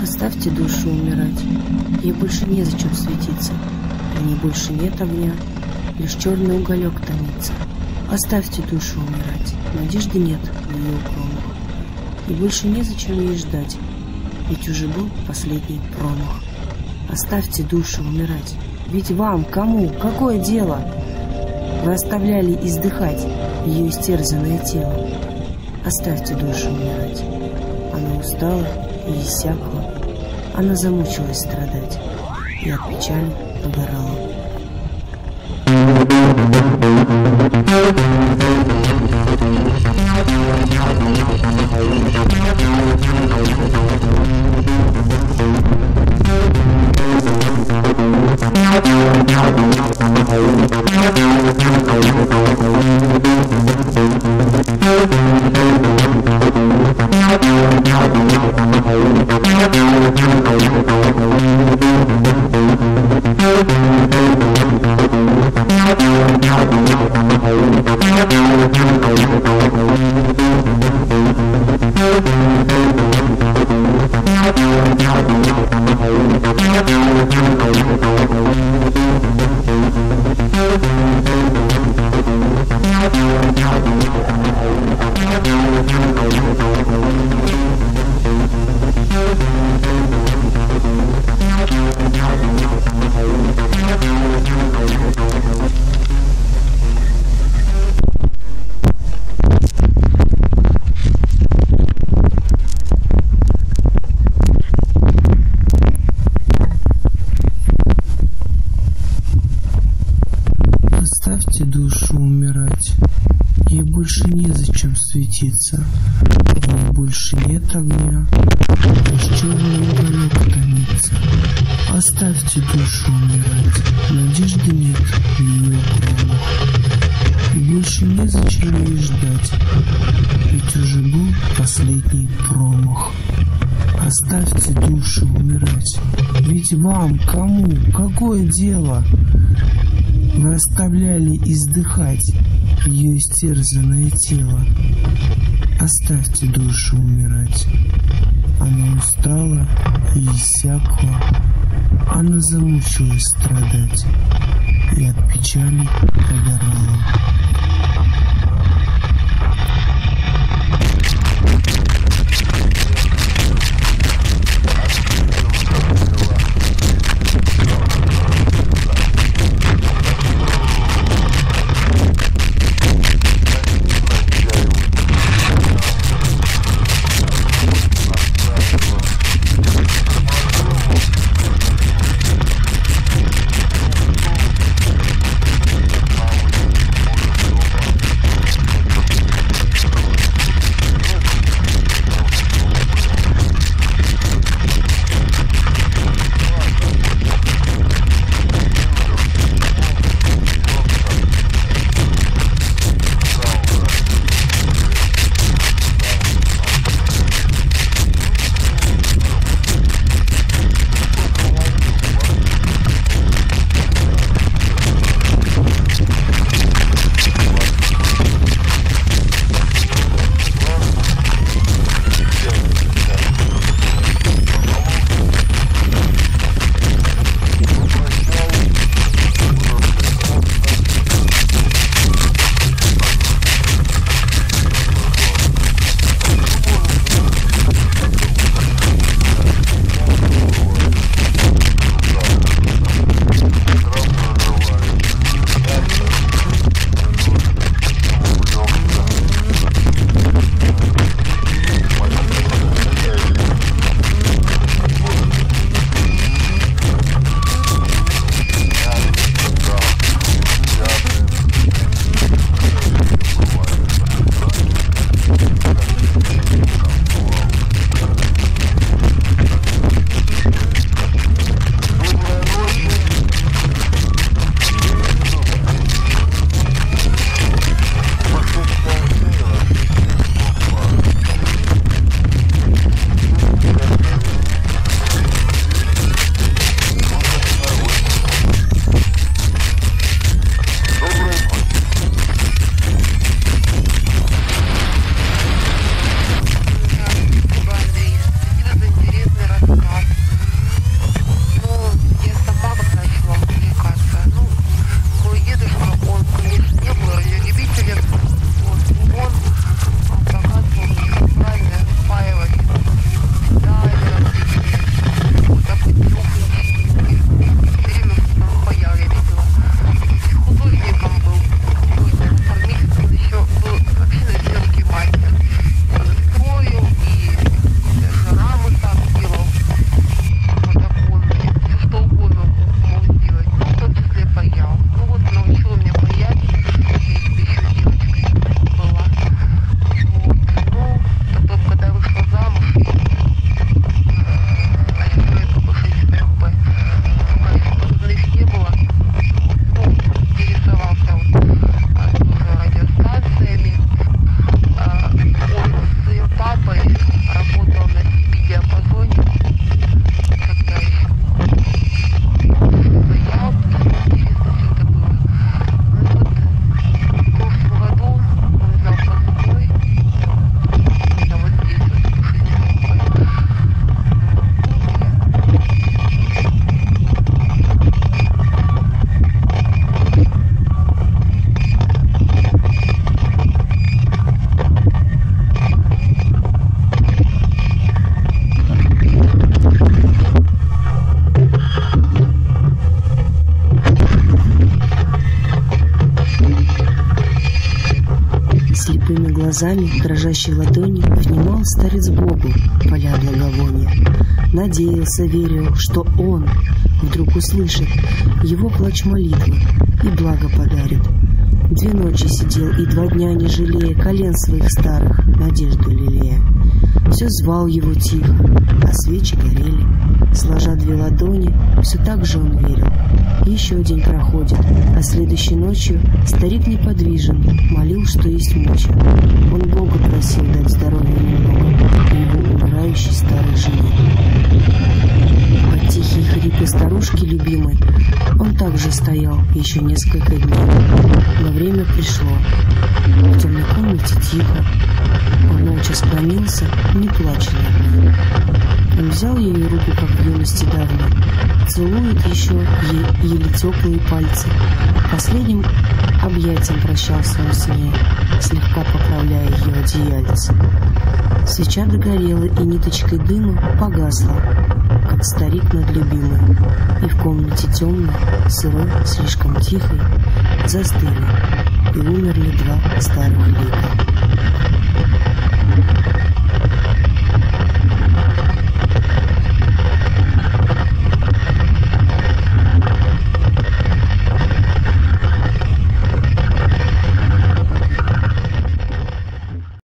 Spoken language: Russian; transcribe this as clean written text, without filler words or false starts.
Оставьте душу умирать, ей больше незачем светиться, в ней больше нет огня, лишь черный уголек томится. Оставьте душу умирать, надежды нет в ее укромах, и больше незачем ей ждать, ведь уже был последний промах. Оставьте душу умирать, ведь вам, кому, какое дело? Вы оставляли издыхать ее истерзанное тело. Оставьте душу умирать, она устала и иссякла, она замучилась страдать и от печали угорала. Оставьте душу умирать, ей больше незачем светиться, в ней больше нет огня, лишь черный уголек томится. Оставьте душу умирать, надежды нет в ее укромах, и больше незачем ей ждать, ведь уже был последний промах. Оставьте душу умирать, ведь вам, кому, какое дело? Вы оставляли издыхать ее истерзанное тело. Оставьте душу умирать, она устала и иссякла, она замучилась страдать и от печали угорала. глазами, дрожащей ладони, внимал старец Богу, поля благовония. Надеялся, верил, что он вдруг услышит его плач молитвы и благо подарит. 2 ночи сидел и 2 дня, не жалея колен своих старых, надежду лелея. Все звал его тихо, а свечи горели. Сложа 2 ладони, все так же он верил. Еще день проходит, а следующей ночью старик неподвижен, молил, что есть моча. Он Бога просил дать здоровья немного его умирающей старой жене. Под тихие хрипы старушки любимой он также стоял еще несколько дней. Но время пришло. В темной комнате тихо. Он молча склонился, не плача над ней. Он взял ее руку, как в юности давно, целует еще еле теплые пальцы. Последним объятием прощался он с ней, слегка поправляя ее одеяльце. Свеча догорела, и ниточкой дыма погасла, как старик над любимой. И в комнате темной, сырой, слишком тихой, застыли и умерли 2 старых лика.